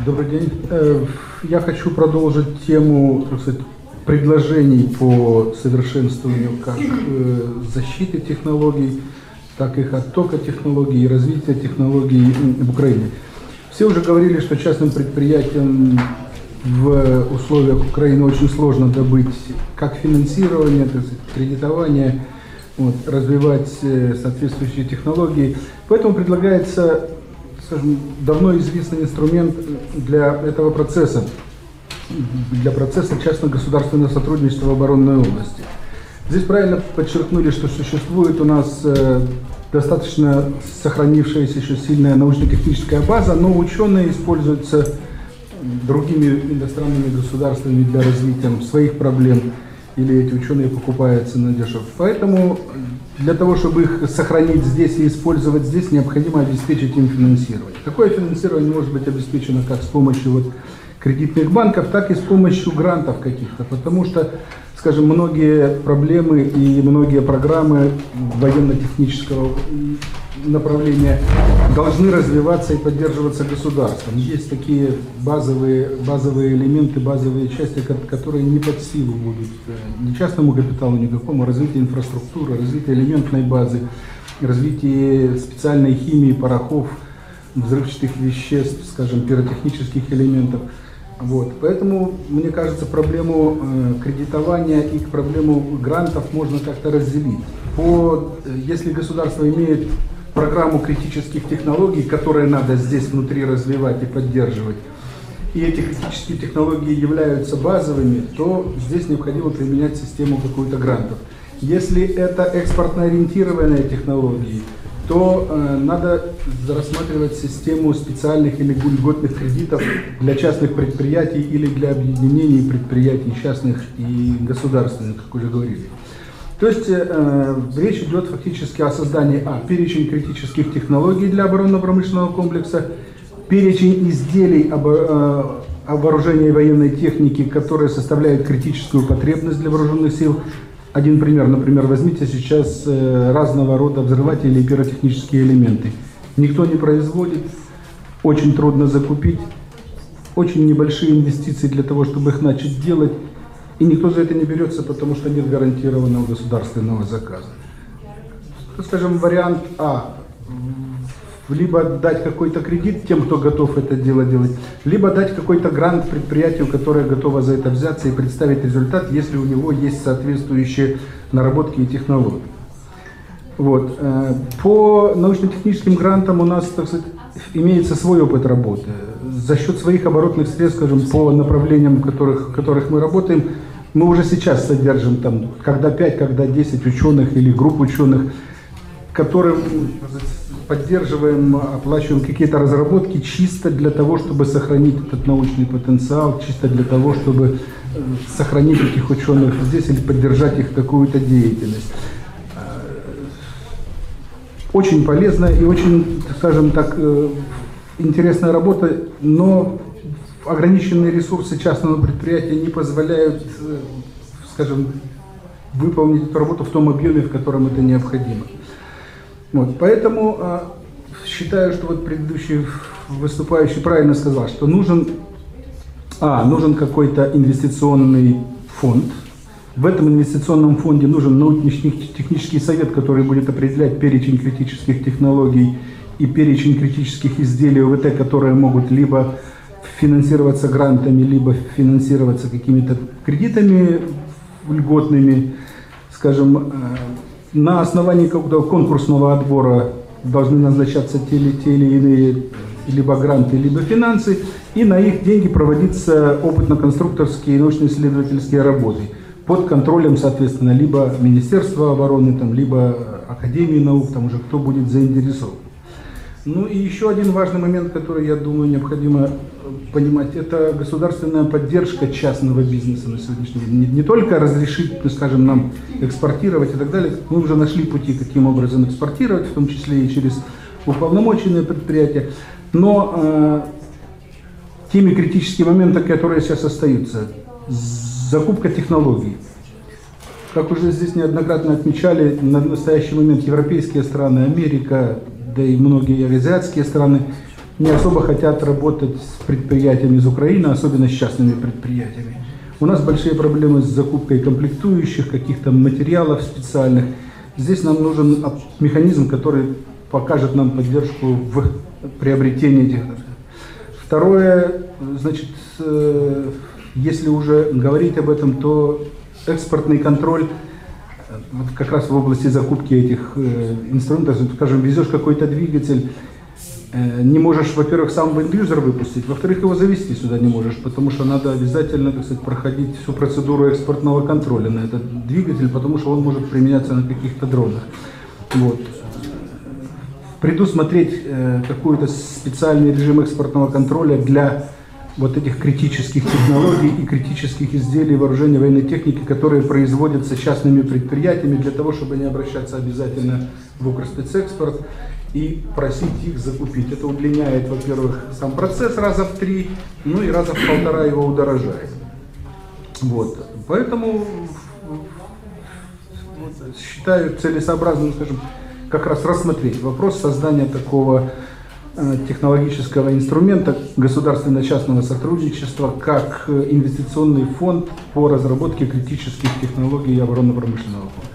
Добрый день. Я хочу продолжить тему, так сказать, предложений по совершенствованию как защиты технологий, так и их оттока технологий и развития технологий в Украине. Все уже говорили, что частным предприятиям в условиях Украины очень сложно добыть как финансирование, так сказать, кредитование, развивать соответствующие технологии. Поэтому предлагается, скажем, давно известный инструмент для этого процесса, для процесса частно-государственного сотрудничества в оборонной области. Здесь правильно подчеркнули, что существует у нас достаточно сохранившаяся еще сильная научно-техническая база, но ученые используются другими иностранными государствами для развития своих проблем, или эти ученые покупаются на дешево. Поэтому для того, чтобы их сохранить здесь и использовать здесь, необходимо обеспечить им финансирование. Такое финансирование может быть обеспечено как с помощью кредитных банков, так и с помощью грантов каких-то, потому что, скажем, многие проблемы и многие программы военно-технического направления должны развиваться и поддерживаться государством. Есть такие базовые элементы, базовые части, которые не под силу будут ни частному капиталу никакому, развитие инфраструктуры, развитие элементной базы, развитие специальной химии, порохов, взрывчатых веществ, скажем, пиротехнических элементов. Поэтому, мне кажется, проблему кредитования и проблему грантов можно как-то разделить. Если государство имеет программу критических технологий, которые надо здесь внутри развивать и поддерживать, и эти критические технологии являются базовыми, то здесь необходимо применять систему какую-то грантов. Если это экспортно-ориентированные технологии, то надо рассматривать систему специальных или льготных кредитов для частных предприятий или для объединений предприятий частных и государственных, как уже говорили. То есть речь идет фактически о создании перечень критических технологий для оборонно-промышленного комплекса, перечень изделий вооружения и военной техники, которые составляют критическую потребность для вооруженных сил. Один пример, например, возьмите сейчас разного рода взрыватели и пиротехнические элементы. Никто не производит, очень трудно закупить, очень небольшие инвестиции для того, чтобы их начать делать. И никто за это не берется, потому что нет гарантированного государственного заказа. Скажем, вариант А. Либо дать какой-то кредит тем, кто готов это дело делать, либо дать какой-то грант предприятию, которое готово за это взяться и представить результат, если у него есть соответствующие наработки и технологии. По научно-техническим грантам у нас, так сказать, имеется свой опыт работы. За счет своих оборотных средств, скажем, по направлениям, в которых мы работаем, мы уже сейчас содержим когда 5, когда 10 ученых или групп ученых, которым поддерживаем, оплачиваем какие-то разработки чисто для того, чтобы сохранить этот научный потенциал, чисто для того, чтобы сохранить этих ученых здесь или поддержать их какую-то деятельность. Очень полезная и очень, скажем так, интересная работа, но ограниченные ресурсы частного предприятия не позволяют, скажем, выполнить эту работу в том объеме, в котором это необходимо. Поэтому считаю, что предыдущий выступающий правильно сказал, что нужен какой-то инвестиционный фонд. В этом инвестиционном фонде нужен научно-технический совет, который будет определять перечень критических технологий и перечень критических изделий ОВТ, которые могут либо финансироваться грантами, либо финансироваться какими-то кредитами льготными, скажем. На основании какого-то конкурсного отбора должны назначаться те или иные либо гранты, либо финансы, и на их деньги проводиться опытно-конструкторские и научно-исследовательские работы под контролем, соответственно, либо Министерства обороны, либо Академии наук, уже кто будет заинтересован. И еще один важный момент, который, я думаю, необходимо понимать, это государственная поддержка частного бизнеса на сегодняшний день. Не только разрешить, скажем, нам экспортировать и так далее, мы уже нашли пути, каким образом экспортировать, в том числе и через уполномоченные предприятия, но теми критическими моментами, которые сейчас остаются, закупка технологий. Как уже здесь неоднократно отмечали, на настоящий момент европейские страны, Америка, да и многие азиатские страны не особо хотят работать с предприятиями из Украины, особенно с частными предприятиями. У нас большие проблемы с закупкой комплектующих, каких-то материалов специальных. Здесь нам нужен механизм, который покажет нам поддержку в приобретении этих. Второе, значит, если уже говорить об этом, то экспортный контроль, вот как раз в области закупки этих инструментов, скажем, везешь какой-то двигатель, не можешь, во-первых, сам ленд-юзер выпустить, во-вторых, его завести сюда не можешь, потому что надо обязательно, так сказать, проходить всю процедуру экспортного контроля на этот двигатель, потому что он может применяться на каких-то дронах. Вот. Предусмотреть какой-то специальный режим экспортного контроля для вот этих критических технологий и критических изделий вооружения военной техники, которые производятся частными предприятиями, для того, чтобы не обращаться обязательно в Укрспецэкспорт и просить их закупить. Это удлиняет, во-первых, сам процесс раза в 3, ну и раза в 1,5 его удорожает. Вот. Поэтому считаю целесообразным, скажем, как раз рассмотреть вопрос создания такого технологического инструмента государственно-частного сотрудничества как инвестиционный фонд по разработке критических технологий оборонно-промышленного комплекса.